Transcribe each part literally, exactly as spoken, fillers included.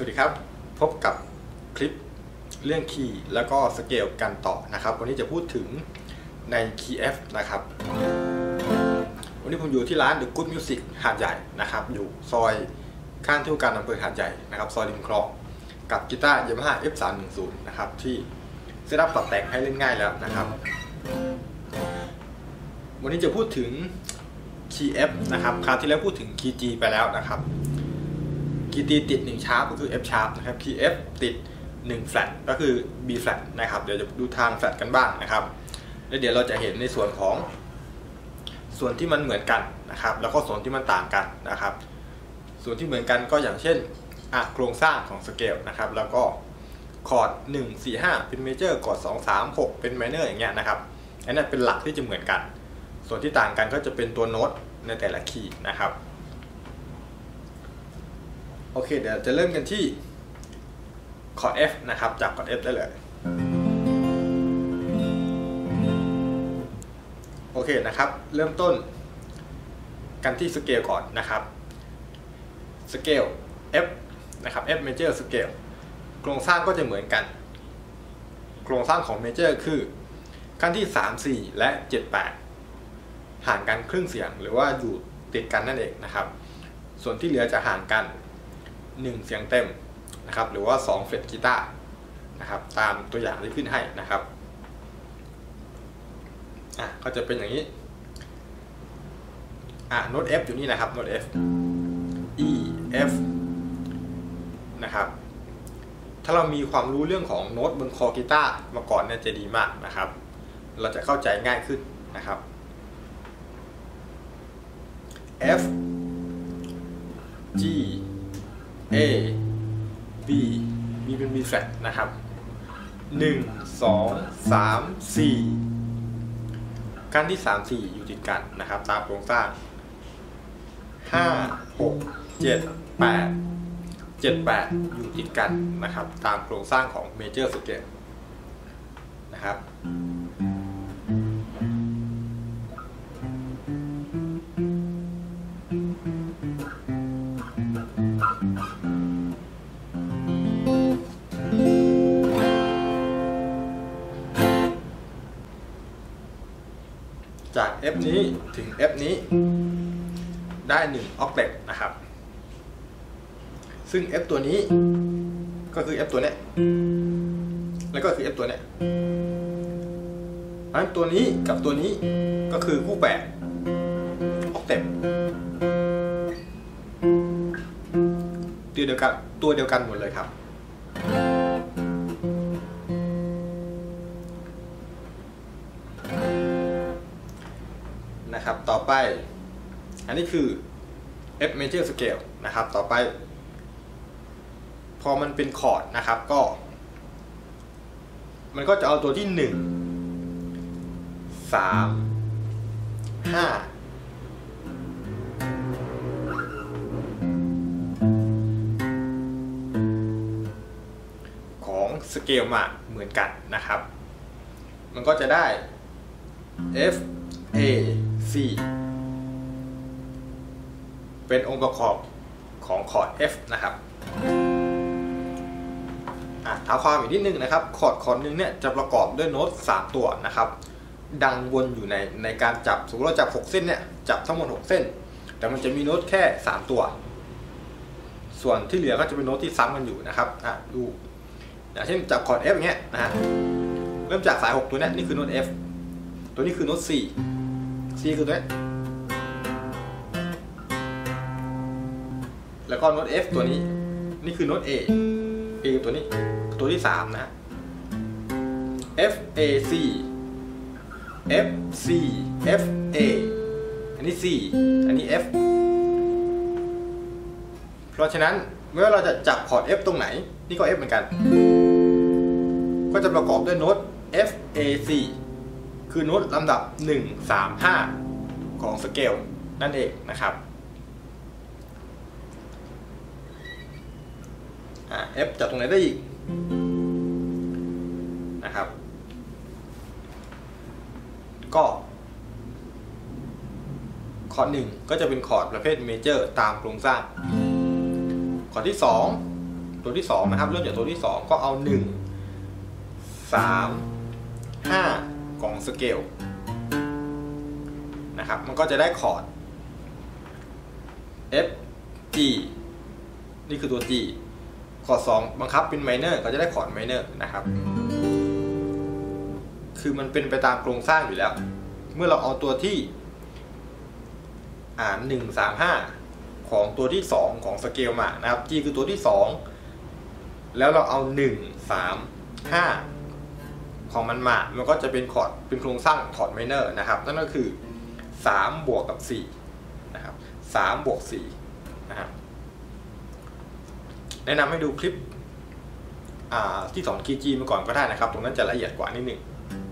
วัสดีครับพบกับคลิปเรื่องคีย์แล้วก็สเกลกันต่อนะครับวันนี้จะพูดถึงใน คีย์ เอฟ นะครับวันนี้ผมอยู่ที่ร้าน The Good Music หาดใหญ่นะครับอยู่ซอยข้างที่ว่าการอำเภอหาดใหญ่นะครับซอยริมคลองกับกีตาร์ Yamaha เอฟ สามหนึ่งศูนย์ นะครับที่เซตอัพปรับแต่งให้เล่นง่ายแล้วนะครับวันนี้จะพูดถึง คีย์ เอฟ นะครับคราวที่แล้วพูดถึง คีย์ G ไปแล้วนะครับคีย์ G ติดหนึ่งชาร์ปก็คือ F sharp นะครับคีย์ F ติดหนึ่ง flat ก็คือ B flat นะครับเดี๋ยวจะดูทาง flat กันบ้างนะครับแล้วเดี๋ยวเราจะเห็นในส่วนของส่วนที่มันเหมือนกันนะครับแล้วก็ส่วนที่มันต่างกันนะครับส่วนที่เหมือนกันก็อย่างเช่นอ่ะโครงสร้างของสเกลนะครับแล้วก็คอร์ดหนึ่ง สี่ ห้าเป็นเมเจอร์คอร์ดสอง สาม หกเป็นไมเนอร์อย่างเงี้ยนะครับอันนั้นเป็นหลักที่จะเหมือนกันส่วนที่ต่างกันก็จะเป็นตัวโน้ตในแต่ละคีย์นะครับโอเคเดี๋ยวจะเริ่มกันที่คอร์ด F นะครับจากคอร์ด F ได้เลยโอเคนะครับเริ่มต้นกันที่สเกลก่อนนะครับสเกล F นะครับ F major scale โครงสร้างก็จะเหมือนกันโครงสร้างของ major คือขั้นที่สาม สี่และเจ็ด แปดห่างกันครึ่งเสียงหรือว่าอยู่ติดกันนั่นเองนะครับส่วนที่เหลือจะห่างกันหนึ่งเสียงเต็มนะครับหรือว่าสองเฟรตกีตาร์นะครับตามตัวอย่างที่ขึ้นให้นะครับอ่ะก็จะเป็นอย่างนี้อ่ะโน้ต F อยู่นี่นะครับโน้ต F E F นะครับถ้าเรามีความรู้เรื่องของโน้ตบนคอกีตาร์มาก่อนเนี่ยจะดีมากนะครับเราจะเข้าใจง่ายขึ้นนะครับ F G A B B เป็น B flat นะครับหนึ่ง สอง สาม สี่ขั้นที่สาม สี่อยู่ติดกันนะครับตามโครงสร้างห้า หก เจ็ด แปด เจ็ด แปดอยู่ติดกันนะครับตามโครงสร้างของ Major Scale นะครับจาก F นี้ถึง F นี้ได้หนึ่งออกเทปนะครับซึ่ง F ตัวนี้ก็คือ F ตัวนี้แล้วก็คือ F ตัวนี้อันตัวนี้กับตัวนี้ก็คือคู่แปดออกเทปตัวเดียวกันตัวเดียวกันหมดเลยครับนะครับต่อไปอันนี้คือ F major scale นะครับต่อไปพอมันเป็นคอร์ดนะครับก็มันก็จะเอาตัวที่หนึ่ง สาม ห้าของสเกลมาเหมือนกันนะครับมันก็จะได้ F A C เป็นองค์ประกอบของคอร์ด F นะครับอ่ะท้าความอีกนิดนึงนะครับคอร์ดคอร์ดนึงเนี่ยจะประกอบด้วยโน้ตสามตัวนะครับดังวนอยู่ในในการจับสมมติเราจับหกเส้นเนี่ยจับทั้งหมดหกเส้นแต่มันจะมีโน้ตแค่สามตัวส่วนที่เหลือก็จะเป็นโน้ตที่ซ้ำกันอยู่นะครับอ่ะดูอย่างเช่นจับคอร์ด F อย่างเงี้ยนะฮะเริ่มจากสายหกตัวเนี้ยนี่คือโน้ต F ตัวนี้คือโน้ต C C คือตัวนี้แล้วก็โน้ต F ตัวนี้นี่คือโน้ต A A ตัวนี้ตัวที่สามนะ F A C F C F A อันนี้ C อันนี้ F เพราะฉะนั้นเมื่อเราจะจับคอร์ด F ตรงไหนนี่ก็ F เหมือนกันก็จะประกอบด้วยโน้ต F A C คือโน้ตลำดับหนึ่ง สาม ห้าของสเกลนั่นเองนะครับอ่า F จับตรงไหนได้อีกนะครับก็คอร์ดหนึ่งก็จะเป็นคอร์ดประเภทเมเจอร์ตามโครงสร้างคอร์ดที่สองตัวที่สองนะครับเริ่มจากตัวที่สองก็เอาหนึ่ง สาม ห้าของสเกลนะครับมันก็จะได้คอร์ด F G นี่คือตัว G คอร์ดสองบังคับเป็นไมเนอร์ก็จะได้คอร์ดไมเนอร์นะครับคือมันเป็นไปตามโครงสร้างอยู่แล้วเมื่อเราเอาตัวที่อ่าหนึ่ง สาม ห้าของตัวที่สองของสเกลมานะครับ G คือตัวที่สองแล้วเราเอาหนึ่ง สาม ห้าของมันมามันก็จะเป็นคอร์ดเป็นโครงสร้างคอร์ดไมเนอร์นะครับนั่นก็คือสามบวกกับสี่นะครับสามบวกสี่นะครับแนะนำให้ดูคลิปที่สอนคีย์ G มาก่อนก็ได้นะครับตรงนั้นจะละเอียดกว่านิดนึง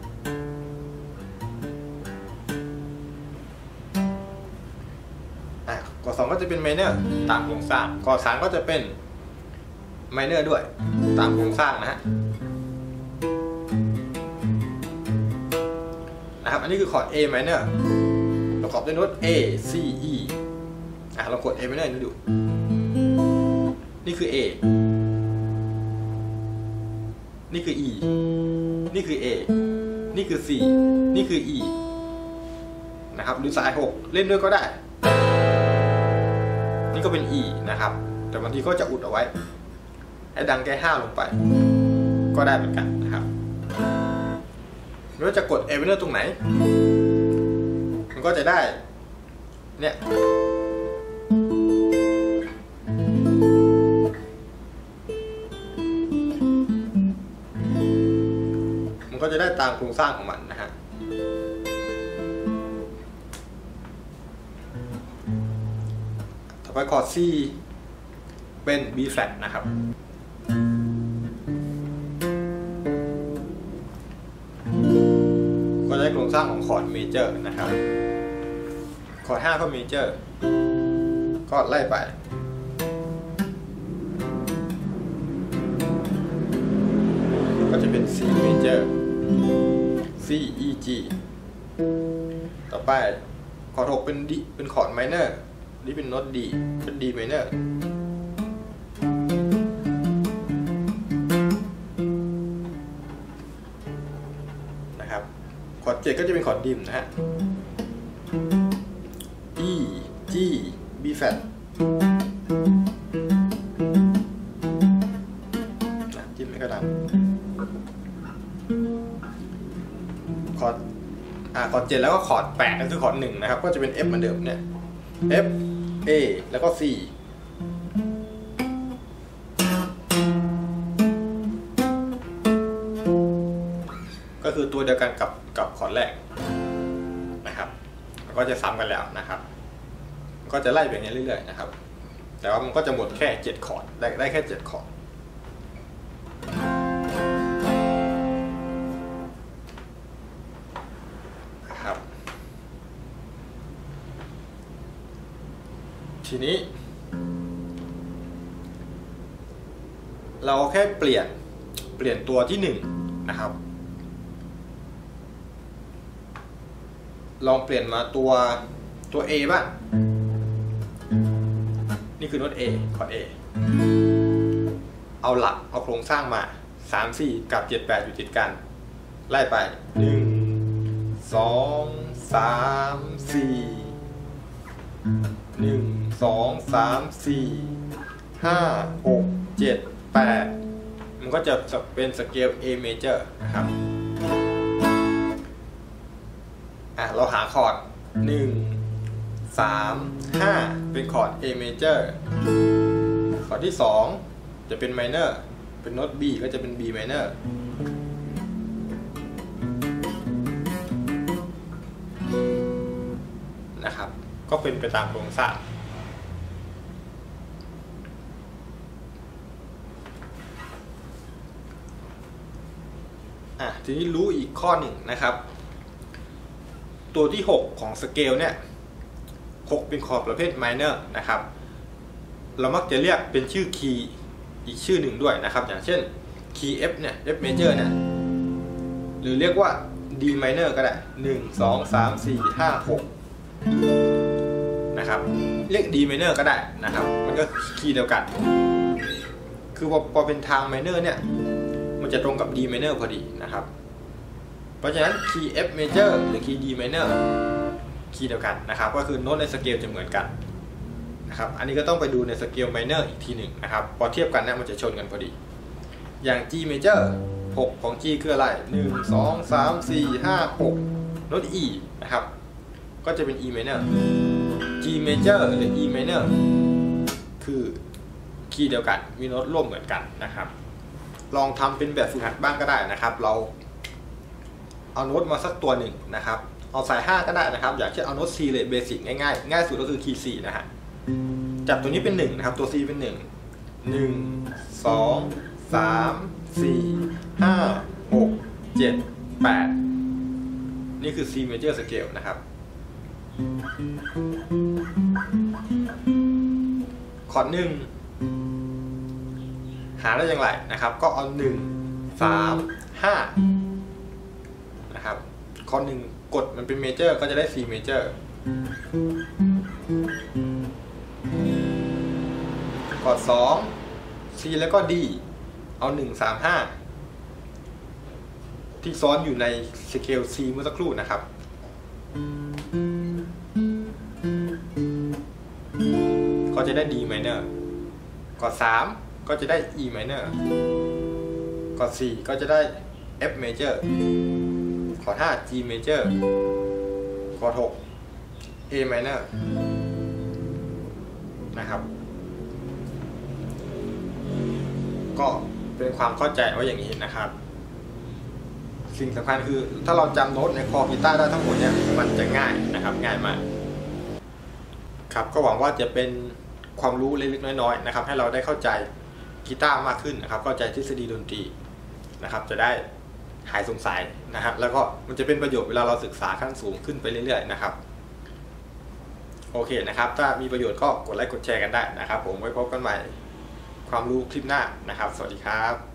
คอร์ดสองก็จะเป็นไมเนอร์ตามโครงสร้างคอร์ดสามก็จะเป็นไมเนอร์ด้วยตามโครงสร้างนะฮะนะครับอันนี้คือคอร์ด A minor ประกอบด้วยโน้ต A C E อ่ะเรากด A minor นี่ดูนี่คือ A นี่คือ E นี่คือ A นี่คือ C นี่คือ E นะครับหรือสายหกเล่นด้วยก็ได้นี่ก็เป็น E นะครับแต่บางทีก็จะอุดเอาไว้ให้ดังแค่ห้าลงไปก็ได้เหมือนกันนะครับไม่ว่าจะกด A minor ตรงไหนมันก็จะได้เนี่ยมันก็จะได้ตามโครงสร้างของมันนะฮะต่อไปคอร์ด C เป็น B flat นะครับก็ได้โครงสร้างของคอร์ดเมเจอร์นะครับคอร์ดห้าก็เมเจอร์ก็ไล่ไปก็จะเป็น C major C E G ต่อไปคอร์ดหกเป็น D เป็นคอร์ดไมเนอร์นี่เป็นโน้ต D เป็น D minor นะครับคอร์ดเจ็ดก็จะเป็นคอร์ดดิมนะฮะ E G B flat นะจิ้มไม่ก็ดังคอร์ดอ่าคอร์ดเจ็ดแล้วก็คอร์ดแปดนั่นคือคอร์ดหนึ่งนะครับก็จะเป็น F เหมือนเดิมเนี่ย F A แล้วก็ C ก็คือตัวเดียวกันกับกับคอร์ดแรกนะครับก็จะซ้ำกันแล้วนะครับก็จะไล่ไปอย่างนี้เรื่อยๆนะครับแต่ว่ามันก็จะหมดแค่เจ็ดคอร์ดได้ได้แค่เจ็ดคอร์ดนะครับทีนี้เราแค่เปลี่ยนเปลี่ยนตัวที่หนึ่งนะครับลองเปลี่ยนมาตัวตัว A บ้างนี่คือโน้ต A คอร์ด A เอาหลักเอาโครงสร้างมาสาม สี่กับเจ็ด แปดอยู่ติดกันไล่ไปหนึ่ง สอง สาม สี่ หนึ่ง สอง สาม สี่ ห้า หก เจ็ด แปดมันก็จะเป็นสเกล A major นะครับอ่ะเราหาคอร์ดหนึ่ง สาม ห้าเป็นคอร์ด A major คอร์ดที่สองจะเป็น minor เป็นโน้ต B ก็จะเป็น B minor นะครับก็เป็นไปตามโครงสร้างอ่ะทีนี้รู้อีกข้อหนึ่งนะครับตัวที่หกของสเกลเนี่ยหกเป็นคอร์ดประเภท minor นะครับเรามักจะเรียกเป็นชื่อคีย์อีกชื่อหนึ่งด้วยนะครับอย่างเช่นคีย์ F เนี่ย F major เนี่ยหรือเรียกว่า D minor ก็ได้หนึ่ง สอง สาม สี่ ห้า หกนะครับเรียก D minor ก็ได้นะครับมันก็คีย์เดียวกันคือพอพอเป็นทาง minor เนี่ยมันจะตรงกับ D minor พอดีนะครับเพราะฉะนั้นคีย์ F major หรือคีย์ D minor คีย์เดียวกันนะครับก็คือโน้ตในสเกลจะเหมือนกันนะครับอันนี้ก็ต้องไปดูในสเกล minor อีกทีหนึ่งนะครับพอเทียบกันเนี่ยมันจะชนกันพอดีอย่าง G major หกของ G คืออะไรหนึ่ง สอง สาม สี่ ห้า หกโน้ต E นะครับก็จะเป็น E minor G major หรือ E minor คือคีย์เดียวกันมีโน้ตร่วมเหมือนกันนะครับลองทำเป็นแบบฝึกหัดบ้างก็ได้นะครับเราเอาโน้ตมาสักตัวหนึ่งนะครับเอาสายห้าก็ได้นะครับอยากจะเอาโน้ต C เลยเบสิกง่ายๆง่ายสุดก็คือคีย์ C นะฮะจับตัวนี้เป็นหนึ่งนะครับตัว C เป็นหนึ่ง หนึ่ง สอง สาม สี่ ห้า หก เจ็ด แปดนี่คือ C major scale นะครับคอร์ดหนึ่งหาได้อย่างไรนะครับก็เอาหนึ่ง สาม ห้านะครับคอร์ดหนึ่งกดมันเป็นเมเจอร์ก็จะได้ C major คอร์ดสอง C แล้วก็ D เอาหนึ่ง สาม ห้าที่ซ้อนอยู่ในสเกล C เมื่อสักครู่นะครับก็จะได้ D minor กดสามก็จะได้ E minor กดสี่ก็จะได้ F major กดห้า G major กดหก A minor นะครับก็เป็นความเข้าใจว่าอย่างนี้นะครับสิ่งสำคัญคือถ้าเราจำโน้ตในคอกีตาร์ได้ทั้งหมดเนี่ยมันจะง่ายนะครับง่ายมากครับก็หวังว่าจะเป็นความรู้เล็กๆน้อยๆนะครับให้เราได้เข้าใจกีตาร์มากขึ้นนะครับเข้าใจทฤษฎีดนตรีนะครับจะได้หายสงสัยนะครับแล้วก็มันจะเป็นประโยชน์เวลาเราศึกษาขั้นสูงขึ้นไปเรื่อยๆนะครับโอเคนะครับถ้ามีประโยชน์ก็กดไลค์กดแชร์กันได้นะครับผมไว้พบกันใหม่ความรู้คลิปหน้านะครับสวัสดีครับ